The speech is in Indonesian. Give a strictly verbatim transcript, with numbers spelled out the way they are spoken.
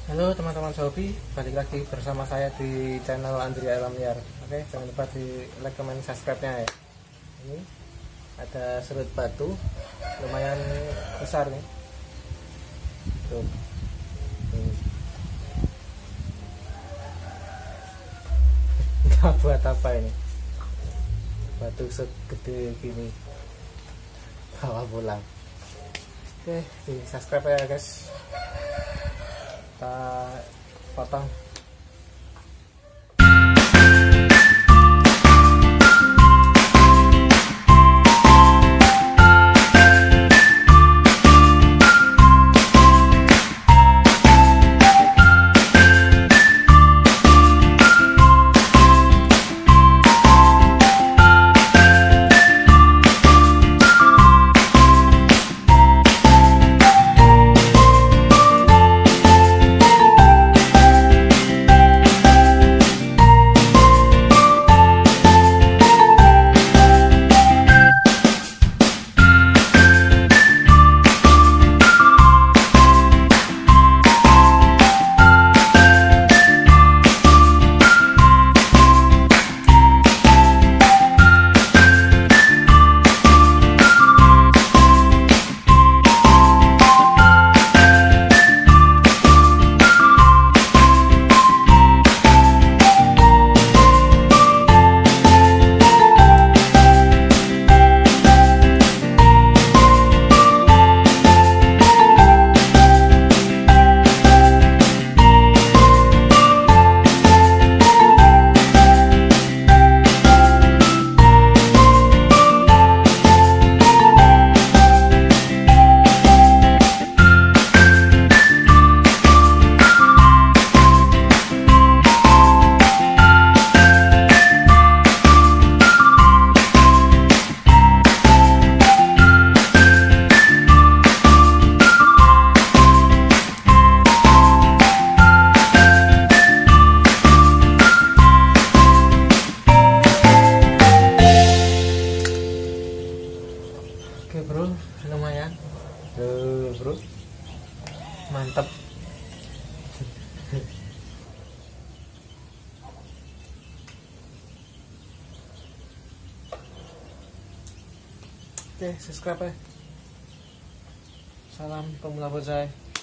Halo teman-teman Shopee, balik lagi bersama saya di channel Andri Alam Liar. Oke, jangan lupa di like, comment, subscribe-nya ya. Ini ada serut batu, lumayan besar nih. Tuh. Ini. Nggak buat apa ini? Batu segede gini, bawa pulang. Oke, di subscribe ya guys. Kita potong. Oke bro, lumayan. Tuh bro, mantap. Oke, subscribe ya. Salam pemula bonsai.